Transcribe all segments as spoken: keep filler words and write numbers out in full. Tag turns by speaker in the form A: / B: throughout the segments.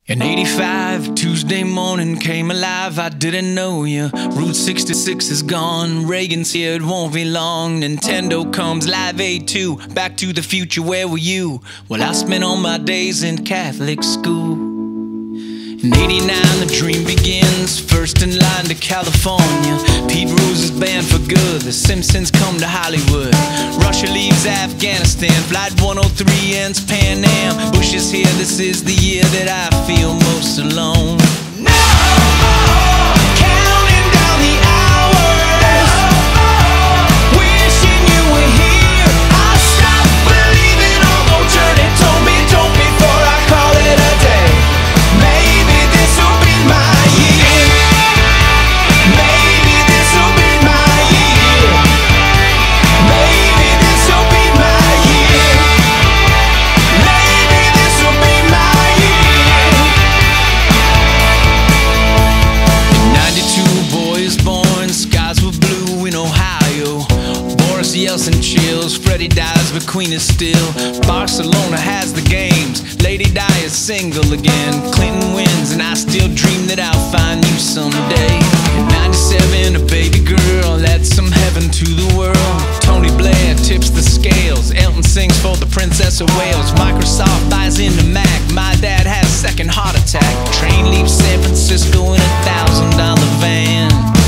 A: In eighty-five, Tuesday morning came alive, I didn't know you. Route sixty-six is gone, Reagan's here, it won't be long. Nintendo comes, Live Aid two, Back to the Future, where were you? Well, I spent all my days in Catholic school. In eighty-nine, the dream begins, first in line to California. Pete Rose is banned for good, The Simpsons come to Hollywood. Russia leaves Afghanistan, Flight one oh three ends Pan Am. Bush is here, this is the year that I feel most alone. No! Counting down the hours, wishing you were here. I stopped believing, although Journey told me don't before I call it a day. Maybe this'll be my year. Maybe this'll be my year. Maybe this'll be my year. Maybe this'll be my year. In ninety-two, boy is born, skies were blue in Ohio. Boris Yeltsin chills, Freddie dies, but Queen is still. Barcelona has the games, Lady Di is single again. Clinton wins, and I still dream that I'll find you someday. In ninety-seven, a baby girl adds some heaven to the world. Tony Blair tips the scales, Elton sings for the Princess of Wales. Microsoft buys into Mac, my dad has a second heart attack. Train leaves San Francisco in a thousand dollar van.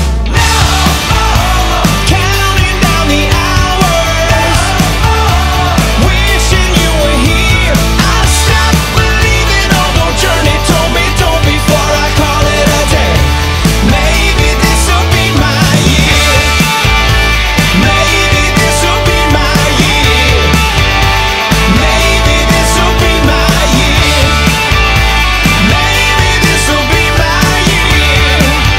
A: Counting down the hours, wishing you were here. I stopped believing, although Journey told me don't before I call it a day. Maybe this'll be my year. Maybe this'll be my year. Maybe this'll be my year. Maybe this'll be my year.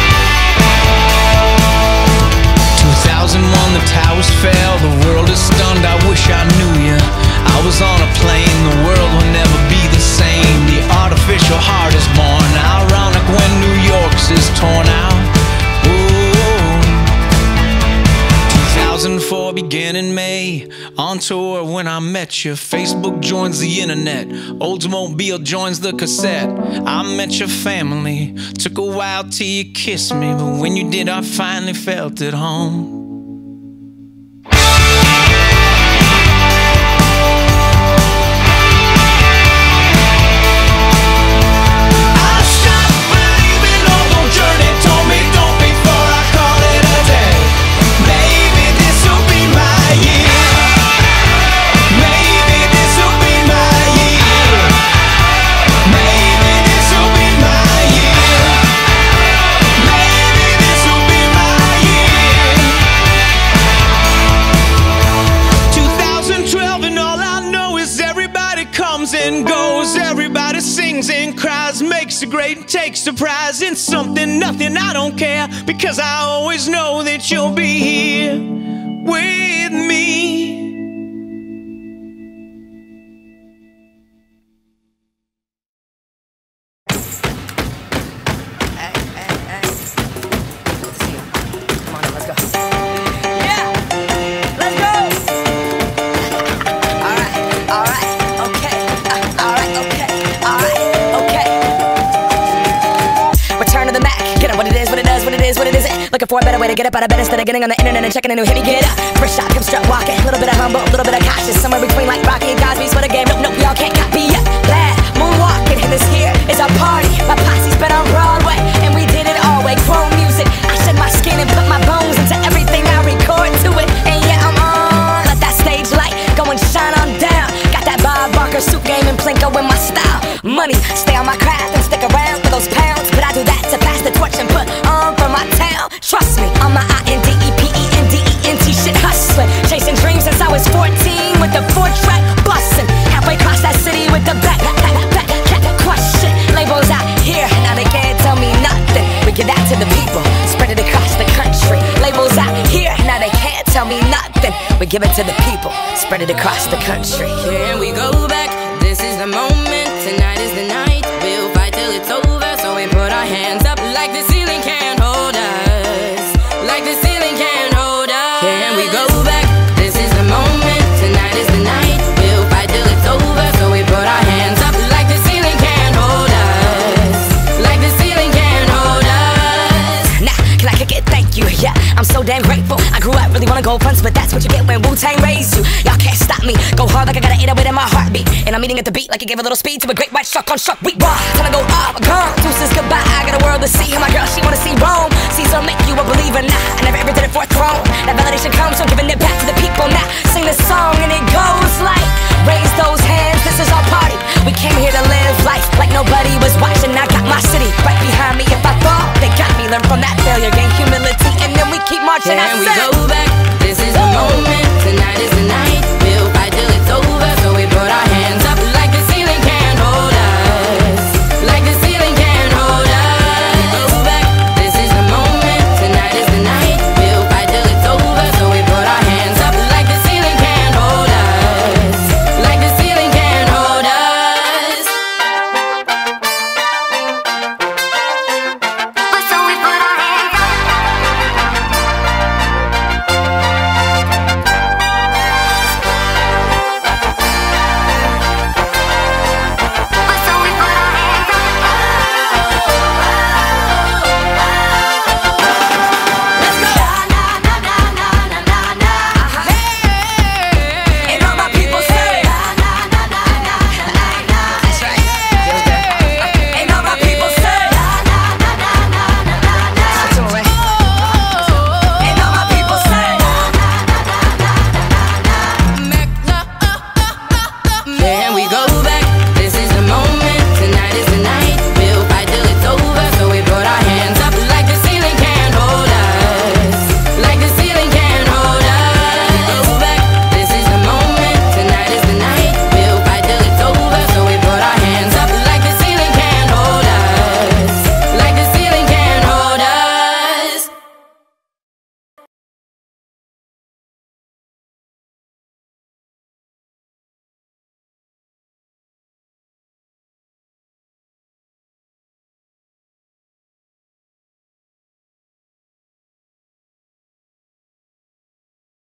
A: two thousand one, the towers fell, the world is stunned, I wish I knew you. I was on a plane, the world will never be the same. The artificial heart is born, ironic when New York's is torn out. Ooh. two thousand four began in May, on tour when I met you. Facebook joins the internet, Oldsmobile joins the cassette. I met your family, took a while till you kissed me, but when you did I finally felt at home. I stopped believing, although Journey told me don't before I call it a day. Maybe this'll be my year. Maybe this'll be my year. Maybe this'll be my year. Maybe this'll be my year. two thousand twelve and all I know is everybody comes and goes. Everybody sings and cries, makes a great, takes a prize in something, nothing, I don't care, because I always know that you'll be here with me.
B: Looking for a better way to get up out of bed instead of getting on the internet and checking a new hit. Me get up, first shot, come strut walking. A little bit of humble, a little bit of cautious, somewhere between like Rocky and Cosby's for the game. Nope, nope, y'all can't copy up. Glad moonwalking, and this here is our party. My posse's been on Broadway, and we did it all way. Grown music, I shed my skin and put my bones into everything I record to it. And yeah, I'm on. Let that stage light go and shine on down. Got that Bob Barker suit game and Plinko in my style. Money, stay on my craft and stick around for those pounds. But I do that to pass the torch and put on for my town. Trust me, I'm my I N D E P E N D E N T shit hustling. Chasing dreams since I was fourteen with the four track bustin'. Halfway across that city with the back, back, back, back, question. Labels out here, now they can't tell me nothing. We give that to the people, spread it across the country. Labels out here, now they can't tell me nothing. We give it to the people, spread it across the country.
C: Here we go back, this is the moment. Tonight is the night, we'll fight till it's over. So we put our hands up like the ceiling can't hold us. Like the ceiling can't hold us. Here we go back, this is the moment. Tonight is the night, we'll fight till it's over. So we put our hands up like the ceiling can't hold us.
B: on gold fronts, but that's what you get when Wu-Tang raised you. Y'all can't stop me. Go hard like I got an eight oh eight in my heartbeat. And I'm eating at the beat like it gave a little speed to a great white shark on shark. We raw. Time to go up, gone. Deuces goodbye. I got a world to see. And my girl, she wanna see Rome. Caesar make you a believer. Nah, I never ever did it for a throne. That validation comes from giving it back to the people. Now sing this song and it goes like, raise those hands, this is our party. We came here to live life like nobody was watching. I got my city right behind me. If I fall, they got me. Learn from that failure, gain humility, and then we keep marching.
C: And we go